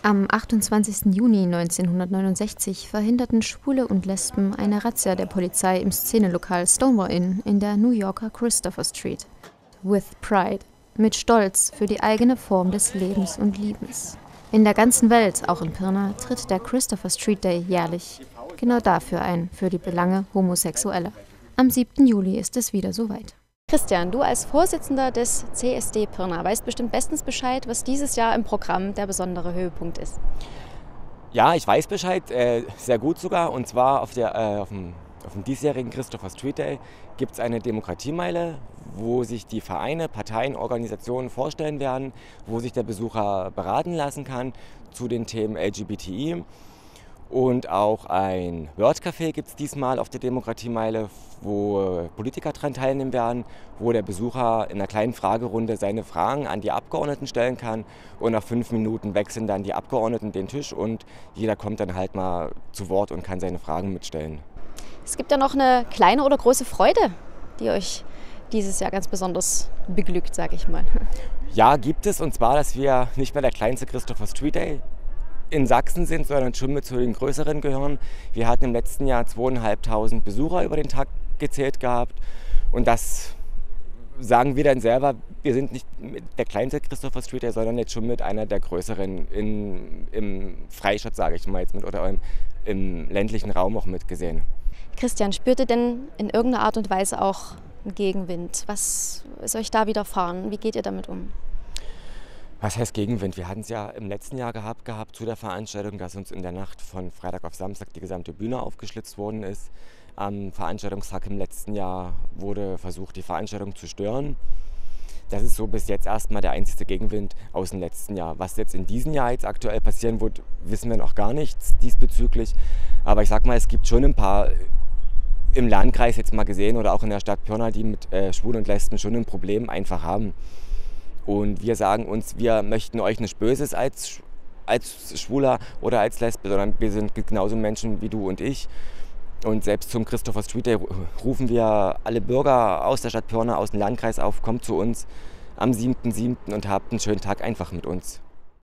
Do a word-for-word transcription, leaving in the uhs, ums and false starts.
Am achtundzwanzigsten Juni neunzehnhundertneunundsechzig verhinderten Schwule und Lesben eine Razzia der Polizei im Szenelokal Stonewall Inn in der New Yorker Christopher Street. With Pride, mit Stolz für die eigene Form des Lebens und Liebens. In der ganzen Welt, auch in Pirna, tritt der Christopher Street Day jährlich genau dafür ein, für die Belange Homosexueller. Am siebten Juli ist es wieder soweit. Christian, du als Vorsitzender des C S D Pirna weißt bestimmt bestens Bescheid, was dieses Jahr im Programm der besondere Höhepunkt ist. Ja, ich weiß Bescheid, äh, sehr gut sogar. Und zwar auf, der, äh, auf, dem, auf dem diesjährigen Christopher Street Day gibt es eine Demokratiemeile, wo sich die Vereine, Parteien, Organisationen vorstellen werden, wo sich der Besucher beraten lassen kann zu den Themen L G B T I. Und auch ein Wordcafé gibt es diesmal auf der Demokratiemeile, wo Politiker daran teilnehmen werden, wo der Besucher in einer kleinen Fragerunde seine Fragen an die Abgeordneten stellen kann. Und nach fünf Minuten wechseln dann die Abgeordneten den Tisch und jeder kommt dann halt mal zu Wort und kann seine Fragen mitstellen. Es gibt ja noch eine kleine oder große Freude, die euch dieses Jahr ganz besonders beglückt, sage ich mal. Ja, gibt es, und zwar, dass wir nicht mehr der kleinste Christopher Street Day in Sachsen sind, sondern schon mit zu den größeren gehören. Wir hatten im letzten Jahr zweieinhalbtausend Besucher über den Tag gezählt gehabt und das sagen wir dann selber, wir sind nicht der kleinste Christopher Street Day, sondern jetzt schon mit einer der größeren in, im Freistaat, sage ich mal jetzt mit, oder im, im ländlichen Raum auch mitgesehen. Christian, spürt ihr denn in irgendeiner Art und Weise auch einen Gegenwind? Was ist euch da widerfahren? Wie geht ihr damit um? Was heißt Gegenwind? Wir hatten es ja im letzten Jahr gehabt, gehabt zu der Veranstaltung, dass uns in der Nacht von Freitag auf Samstag die gesamte Bühne aufgeschlitzt worden ist. Am Veranstaltungstag im letzten Jahr wurde versucht, die Veranstaltung zu stören. Das ist so bis jetzt erstmal der einzige Gegenwind aus dem letzten Jahr. Was jetzt in diesem Jahr jetzt aktuell passieren wird, wissen wir noch gar nichts diesbezüglich. Aber ich sag mal, es gibt schon ein paar im Landkreis jetzt mal gesehen oder auch in der Stadt Pirna, die mit äh, Schwulen und Lesben schon ein Problem einfach haben. Und wir sagen uns, wir möchten euch nicht Böses als, als Schwuler oder als Lesbe, sondern wir sind genauso Menschen wie du und ich. Und selbst zum Christopher Street Day rufen wir alle Bürger aus der Stadt Pirna, aus dem Landkreis auf, kommt zu uns am siebten siebten und habt einen schönen Tag einfach mit uns.